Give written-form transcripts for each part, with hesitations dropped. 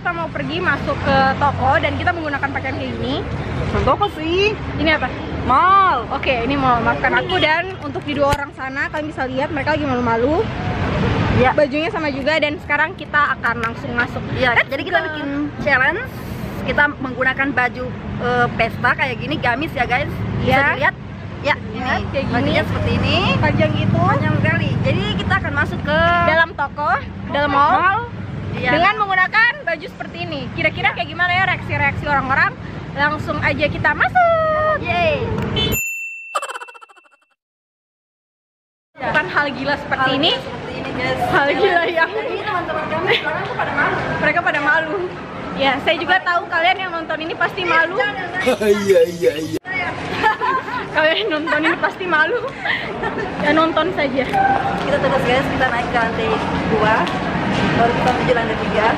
kita mau pergi masuk ke toko dan kita menggunakan pakaian kayak gini. Toko sih. Ini apa? Mal. Oke, ini mau maafkan aku. Dan untuk di dua orang sana kalian bisa lihat mereka lagi malu-malu. Ya. Bajunya sama juga dan sekarang kita akan langsung masuk. Ya, jadi kita bikin challenge. Kita menggunakan baju pesta kayak gini, gamis ya guys. Bisa Ya. dilihat. Ya, ini Kayak gini. bajunya seperti ini. Panjang gitu Panjang sekali. Jadi kita akan masuk ke dalam toko, dalam mall. Iya. Dengan menggunakan baju seperti ini. Kira-kira kayak gimana ya reaksi-reaksi orang-orang? Langsung aja kita masuk. Yeay. Bukan hal gila seperti ini. Seperti ini guys. Hal gila yang Jadi teman-teman kami sekarang tuh pada malu. mereka pada malu. Ya, saya juga tahu kalian yang nonton ini pasti malu. Iya. Kalian yang nonton ini pasti malu. Ya nonton saja. Kita terus guys, kita naik ke lantai 2. Baru kita menuju lantai 3.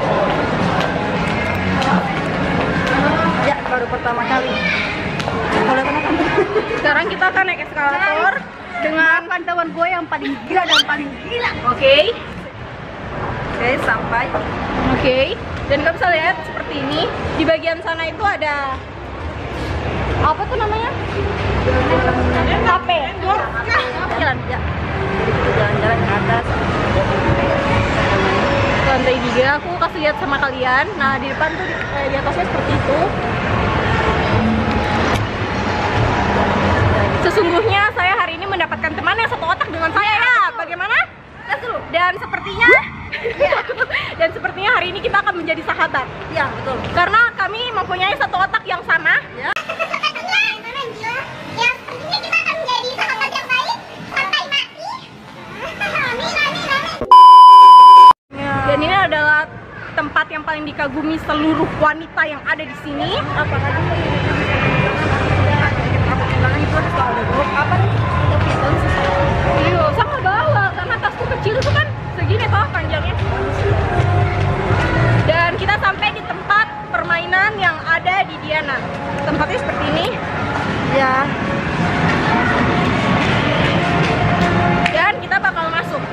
Ya, baru pertama kali. Boleh teman-teman. Sekarang kita akan naik eskalator dengan Pantauan gue yang paling gila dan paling gila. Oke. Oke, sampai. Oke. Dan kamu bisa lihat seperti ini. Di bagian sana itu ada apa tuh namanya? Kafe. Jalan ya. Jadi kita jalan-jalan ke atas. Lantai 3 aku kasih lihat sama kalian. Nah, di depan tuh di atasnya seperti itu. Sesungguhnya saya hari ini mendapatkan teman yang satu otak dengan saya ya. Bagaimana? Dan sepertinya dan sepertinya hari ini kita akan menjadi sahabat. Iya, betul. Karena kami mempunyai satu otak yang sama. Ya. Dan ini adalah tempat yang paling dikagumi seluruh wanita yang ada di sini. Apa lagi? Itu ada grup apa nih? Iya, sama bawa karena tasku kecil itu kan segini toh panjangnya. Dan kita sampai di tempat permainan yang ada di Diana. Tempatnya seperti ini. Ya. Dan kita bakal masuk.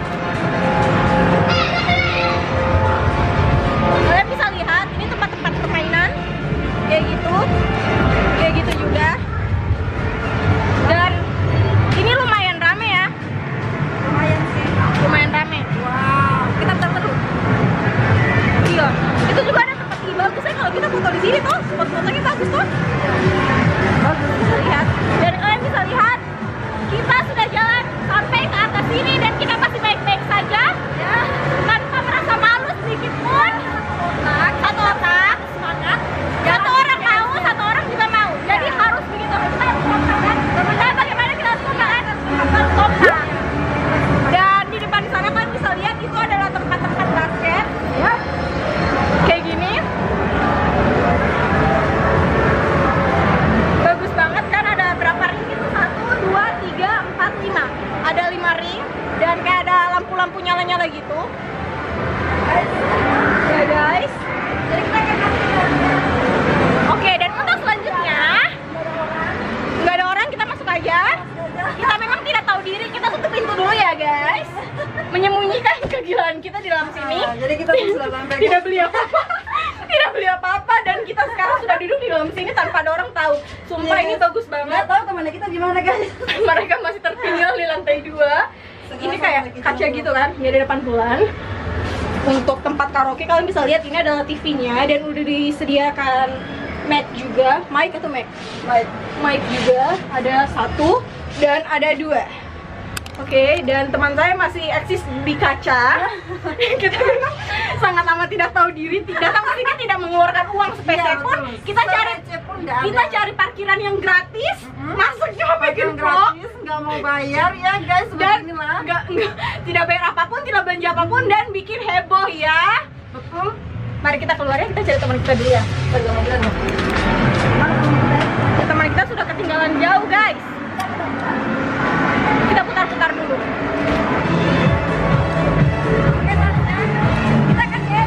Kalian bisa lihat ini tempat-tempat permainan kayak gitu juga. Dan ini lumayan rame ya. Lumayan sih. Lumayan rame. Wow. Kita bentar dulu. Iya. Itu juga ada tempat yang bagus ya kalau kita foto di sini tuh. Foto-fotonya bagus tuh. Bisa lihat. Dan kalian bisa lihat kita sudah jalan sampai ke atas sini dan kita masih baik-baik saja. Ya. Tanpa merasa malu sedikit pun. Satu otak, semangat. Satu orang mau, satu orang juga mau. Jadi harus begitu. Kita harus kompak kan. Dan bagaimana kita harus kompak kan? Harus kompak. Dan di depan sana kalian bisa lihat itu adalah tempat-tempat basket. Ya. Kayak gini. Bagus banget kan, ada berapa ring itu? 1, 2, 3, 4, 5. Ada 5 ring dan kayak ada lampu-lampu nyala-nyala gitu. Ya guys. Jadi kita akan Oke, dan untuk selanjutnya nggak ada orang, kita masuk aja. Kita memang tidak tahu diri, kita tutup pintu dulu ya guys. Menyembunyikan kegilaan kita di dalam sini. jadi kita sudah sampai. Tidak beli apa-apa. Tidak beli apa-apa dan kita sekarang sudah duduk di dalam sini tanpa ada orang tahu. Sumpah ini bagus Nggak banget. tahu temannya kita gimana guys. Mereka masih tertinggal di lantai 2. Ini kayak kaca gitu kan, ini ada depan bulan. Untuk tempat karaoke kalian bisa lihat ini adalah TV-nya dan udah disediakan mic juga. Mic atau mic? Mic juga ada 1 dan ada 2. Oke, dan teman saya masih eksis di kaca. Kita memang sangat amat tidak tahu diri, datang ke sini tidak mengeluarkan uang sepeser pun. Kita cari parkiran yang gratis, masuk cuma bikin vlog, nggak mau bayar ya guys, dan beginilah. nggak tidak bayar apapun, tidak belanja apapun, dan bikin heboh ya. Betul. Mari kita keluar ya, kita cari teman kita dulu ya. Teman kita sudah ketinggalan jauh guys. Kita putar-putar dulu. Kita kan ya.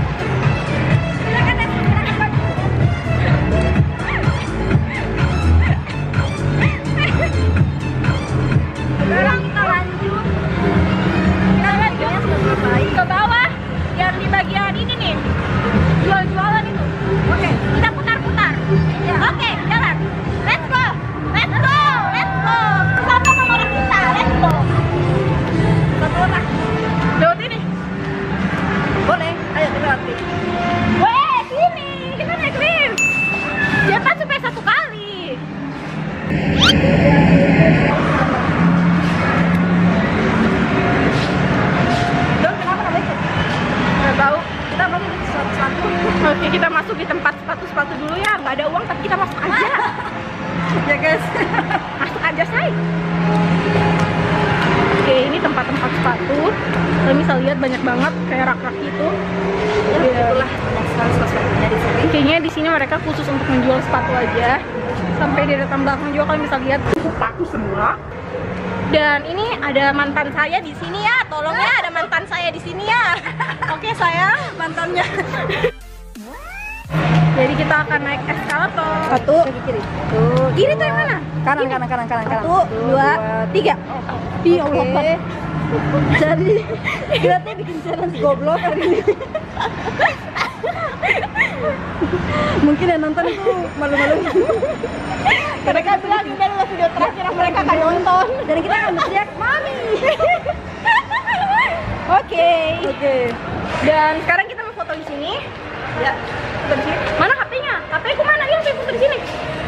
Sekarang kita lanjut. Kita lanjut ke bawah yang di bagian ini nih. kita masuk di tempat sepatu dulu ya. Nggak ada uang tapi kita masuk aja. Ya guys. Masuk aja say. Oke, ini tempat-tempat sepatu. Kalian bisa lihat banyak banget kayak rak-rak gitu. Ya, itulah banyak sekali sepatunya di sini. Kayaknya di sini mereka khusus untuk menjual sepatu aja. Sampai di depan belakang juga kalian bisa lihat sepatu semua. Dan ini ada mantan saya di sini ya. Tolong ya, ada mantan saya di sini ya. Oke sayang, mantannya. Jadi kita akan naik eskalator. Satu, kiri. Tuh, Ini tuh yang mana? kanan. Satu, dua, tiga. Iya Allah. Jadi kita tuh bikin challenge goblok hari ini. Mungkin yang nonton itu malu-maluin. Mereka bilang ini adalah video terakhir yang mereka akan nonton. Dan kita akan berteriak mami. Oke. Dan Dan sekarang kita mau foto di sini. ya, Foto di sini. Mana HP-nya? HP-ku mana? Yuk saya foto di sini.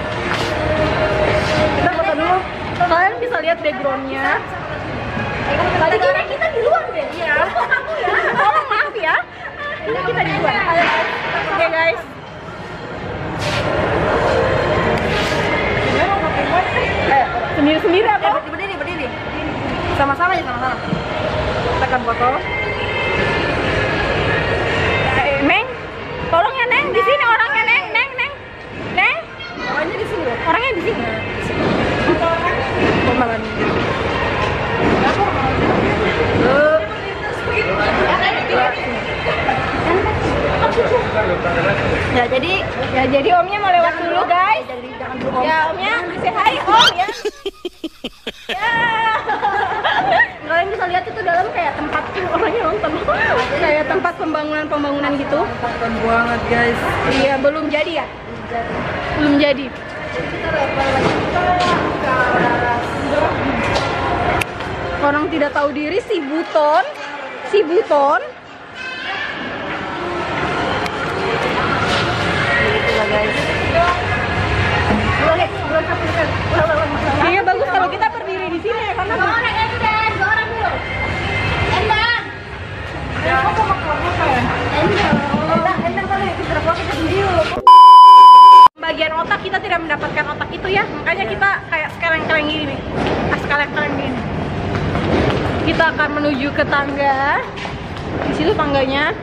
kita foto dulu. Kalian bisa lihat backgroundnya. Tadi kita di luar deh. Iya. Tolong maaf ya. Ini kita di luar. Oke guys. Sendiri-sendiri apa? Berdiri. Sama-sama ya, sama-sama. Kita akan foto. Neng, tolong ya Neng, di sini orangnya Neng. Orangnya di sini loh. Orangnya di sini. Pemalan. Ya jadi omnya mau lewat dulu guys. jadi jangan dulu om. Ya omnya, say hi om ya. Ya. Kalian bisa lihat itu dalam kayak tempat orangnya nonton. Kayak tempat pembangunan gitu. Keren banget guys. Iya, belum jadi ya? Belum jadi. Orang tidak tahu diri si Buton. Itulah guys. Iya bagus kalau kita berdiri di sini ya karena bagian otak kita tidak mendapatkan otak itu ya, makanya kita kayak sekeleng-keleng gini nih. Sekeleng-keleng gini. Kita akan menuju ke tangga. Di situ tangganya.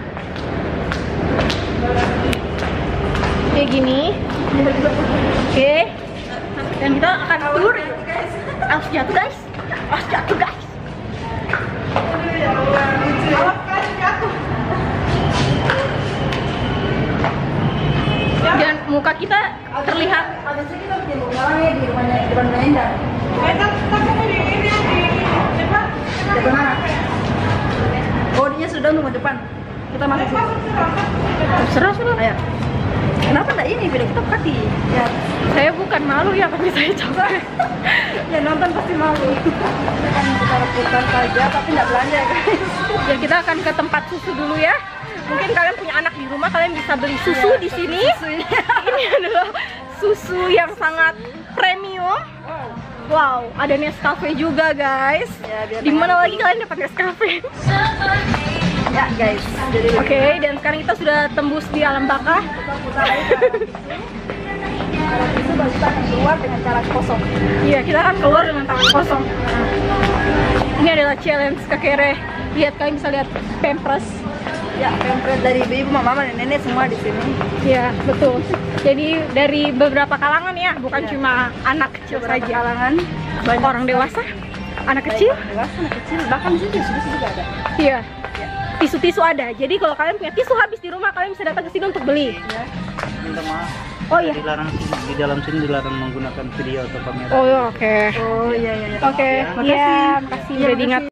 Kayak gini. Oke. Dan kita akan turun. Awas jatuh guys. Dan muka kita terlihat. Habis itu kita bikin orangnya di rumahnya Indah. Depan mana? Oh, dia sudah nunggu depan. Kita masuk situ. Terserah. Ayo. Kenapa enggak ini video kita kaki? Ya, Saya bukan malu ya, tapi saya capek. yang nonton pasti malu. Kita akan putar saja, tapi nggak belanja ya guys. Ya kita akan ke tempat susu dulu ya. Mungkin kalian punya anak di rumah, kalian bisa beli susu di sini. Ini adalah susu yang sangat premium. Wow, ada Nescafe juga guys. Ya, biar Di mana lagi kalian dapat Nescafe? Ya guys, jadi Oke, dan sekarang kita sudah tembus di alam baka. kita putar lagi. Kalau itu baru kita akan keluar dengan cara kosong. Iya, kita akan keluar dengan tangan kosong. Ini adalah challenge kekere. Lihat, kalian bisa lihat pampers. Ya, pempret dari ibu, mama, dan nenek semua di sini. Iya, betul. Jadi dari beberapa kalangan ya, bukan Iya. cuma anak kecil Beberapa saja. kalangan, Banyak orang dewasa, anak kecil. baik orang dewasa, anak kecil, bahkan di sini tisu juga ada. Iya. Tisu-tisu ada. Jadi kalau kalian punya tisu habis di rumah, kalian bisa datang ke sini untuk beli. Ya. Minta maaf. Oh iya. Dilarang di dalam sini dilarang menggunakan video atau kamera. Oh iya, oke. Oh iya. Oke. Maaf Iya, Makasih. makasih Iya, udah makasih. diingat.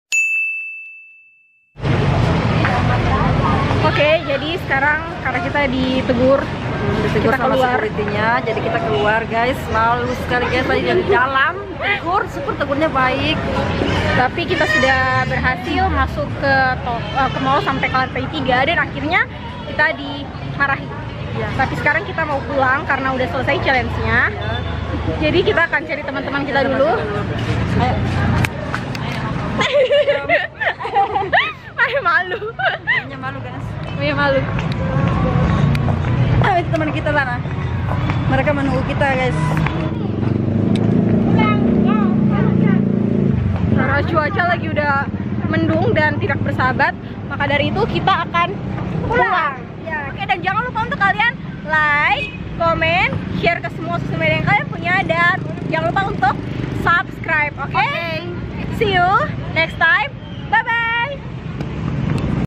Oke, jadi sekarang karena kita ditegur, Ditegur kita sama keluar. security-nya, jadi kita keluar guys. Malu sekali guys, tadi dari dalam tegur, syukur tegurnya baik. Tapi kita sudah berhasil masuk ke mall sampai ke lantai 3 dan akhirnya kita dimarahi. Ya. Tapi sekarang kita mau pulang karena udah selesai challenge-nya. Ya. Jadi kita akan cari teman-teman kita dulu. Ayo. Ayo malu. Kayaknya malu guys. Ayo malu. Itu teman kita sana. Mereka menunggu kita guys. Karena cuaca lagi udah mendung dan tidak bersahabat, maka dari itu kita akan pulang. Ya. Oke, dan jangan lupa untuk kalian like, komen, share ke semua sosial media yang kalian punya, dan jangan lupa untuk subscribe. Oke? See you next time.